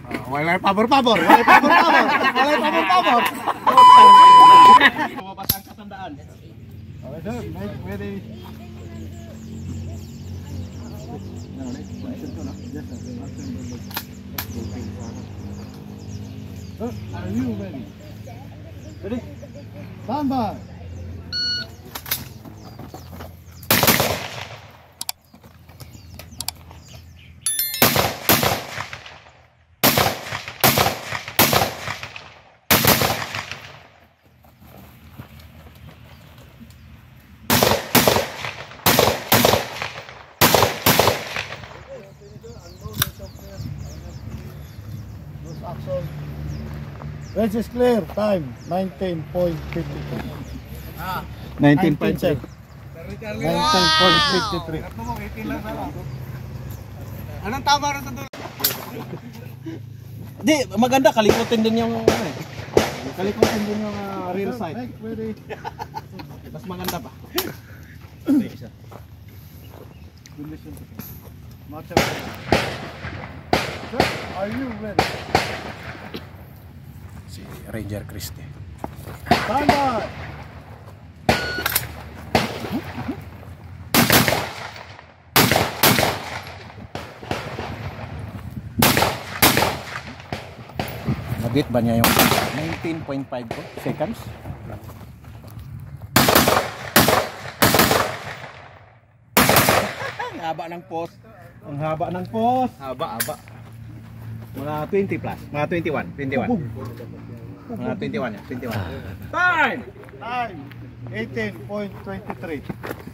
Walay pabor-pabor. Walay pabor-pabor. Walay pabor-pabor. Lumabas ang katandaan. Okay, sir. Ready. Are you ready? Ready? Stand by. Action. Range is clear. Time 19.52. 19, sir. 19.53. Anong tama rin sa dulo? Di, maganda. Kalikutin din yung kalikutin din yung rear side. Mas maganda pa. Sir, are you ready? Si Ranger Christie. Stand by. Nabit ba niya yung 19.5 seconds? Ang haba ng post. Ang haba ng post. Haba. Mga 20 plus. Mga 21. Mga 21 yan. 21. Time! Time 18.23.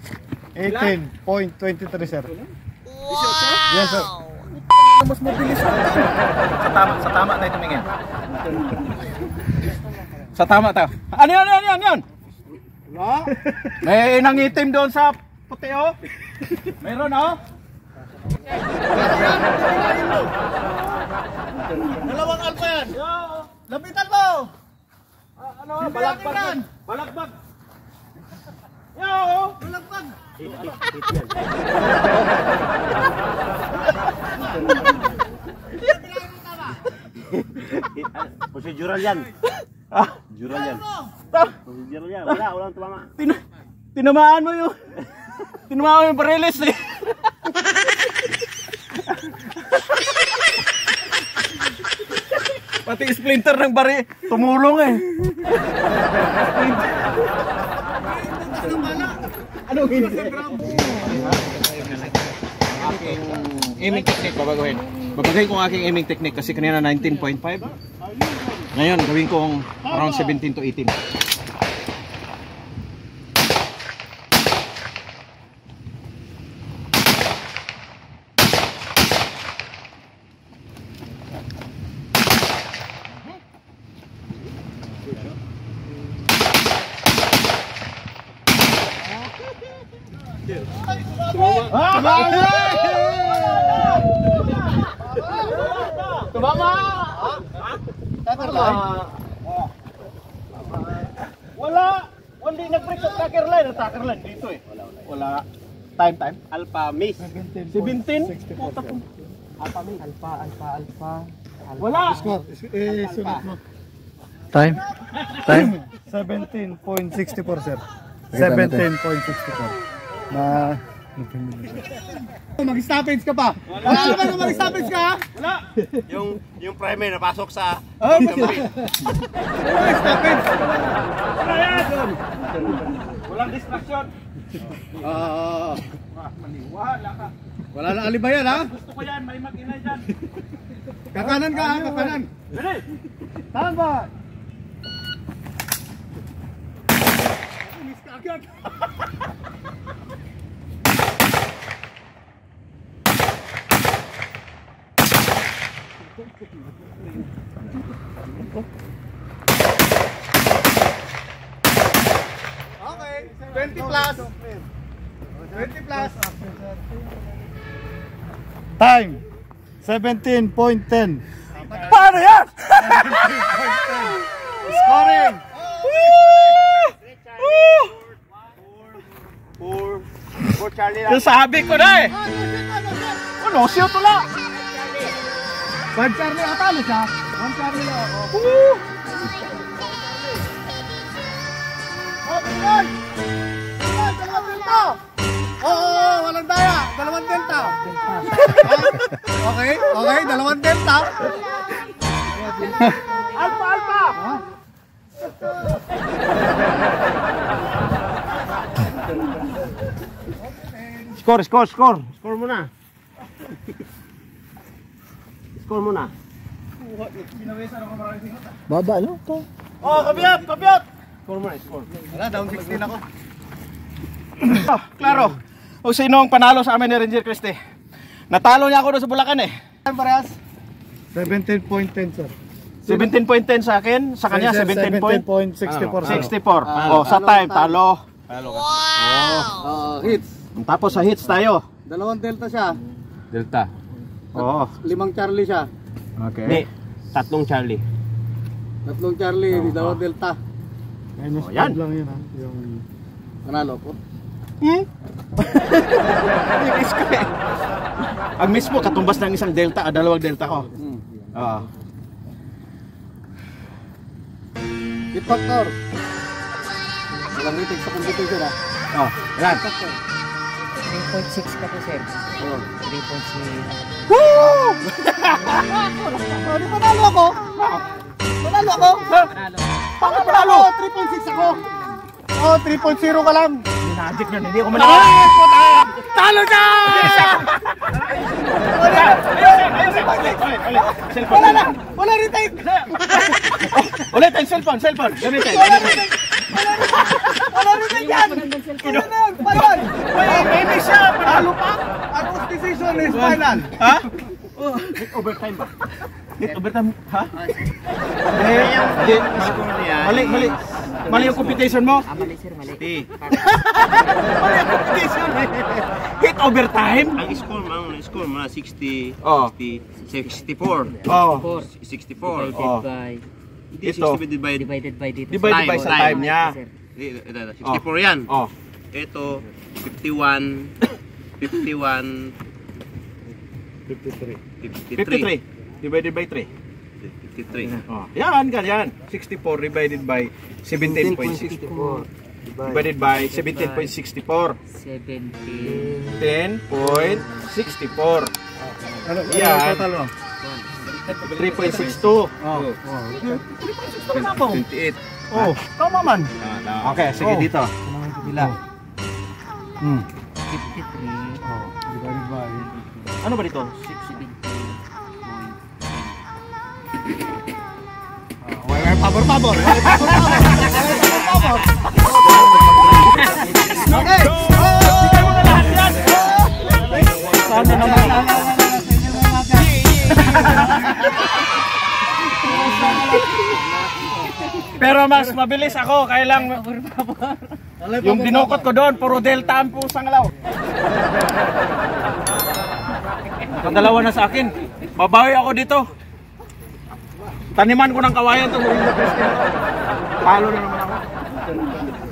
18.23, sir. Yes, sir. Mas mabilis sa tama tayo tumingin. Sa tama tayo. Ano yan? Wala. May nangitim doon sa puti oh. Meron oh. Dalawang alpha yan. Lapitan mo. Ano? Balagbag. Balagbag. Yo! Balagbag. Prosedural yan. Ah, Prosedural yan. Prosedural yan. Walang tumama. Tinamaan mo yung barilis eh. Pati splinter ng bari tumulong eh. Anong hindi? Aking aiming technique babaguhin. Babaguhin ko ang aking aiming technique kasi kanina 19.5. Ngayon gawin kong around 17 to 18. Tumama! Wala! Hindi nag-break sa tracker line. Ang tracker line dito eh. Wala. Time. Alpha Miss. 17? Puta po. Alpha. Wala! Score. Sunod mo. Time? 17.64, sir. 17.64. Na... Mag-stoppage ka pa. Wala naman kung mag-stoppage ka, ha? Wala! Yung primer napasok sa Mag-stoppage. Wala yan! Walang distraction. Maniwala ka. Wala na alibayan, ha? Gusto ko yan. May mag-inay dyan. Kakanan ka, ha? Kakanan. Ready? Tama! Miss ka agad. Okay, 20 plus. 20 plus. Time 17.10. Paano yan? Scoring. for Charlie lang. Yung sabi ko na eh. Ano, siyo tula. One Charlie, atalo siya. One Charlie lang. Okay, dalawang delta. Oo, walang daya. Dalawang delta. Okay, dalawang delta. Alpha, alpha. Score. Score muna. Score muna. Baba, no? Oh, kabyat! Score muna, score. Wala, down 16 ako. Klaro. O sino ang panalo sa amin ni Ranger Christie? Natalo niya ako doon sa Bulacan eh. Parehas? 17.10, sir. 17.10 sa akin, sa kanya 17.64. 64. Oh, sa time, talo. Hits. Tapos sa hits tayo. Dalawang delta siya. Delta. Oo. 5 Charlie siya. Okay. Tatlong Charlie. 3 Charlie, dalawang delta. Oh, yan. lang yun, ha? Yung panalo ko. Ang mismo katumbas ng isang delta, dalawang delta ko. Oo. Hit factor. Walang rating sa competition, ha? Oh, yan. 3.6 ka po, sir. Oo. 3.6. Woo! Di panalo ako? Panalo ako? Panalo! 3.6 ako. Oh, 3.0 ka lang. Magic yun, hindi ako manalo. Talo siya! Wala na! Wala retake! Ulit ang cellphone. Gamitin. Wala retake yan! Ano na yan? Final! Maybe siya, panalo pa. Ang decision is final. Ha? Hit overtime ba? Hit overtime, ha? Mali. Mali yung competition mo. Mali, sir, mali. Mali yung competition. Hit overtime? Ang score mo na 60, Oh. 64. Oh. 64. Divided by... Hindi, Ito. 60 divided by... Divided by dito. Divided by sa time niya. Sir. 64 yan. Oh. Ito, 51, 51, 53. Divided by 3. 53. Oh. Yan, ganyan. 64 divided by 17.64. Divided by 17.64. 17. 10.64. Ano Yan. total mo? 3.62. Oh. 28. Oh, tama man. Okay, sige Oh. dito. Bilang. 53. Oh, divided by... Ano ba dito? 17. Pabor. Okay. Sana naman. Pero mas mabilis ako, kaya lang yung dinukot ko doon, puro delta ang pusang law. Kadalawa na sa akin. Babawi ako dito. Taniman ko ng kawayan to. Palo na naman ako.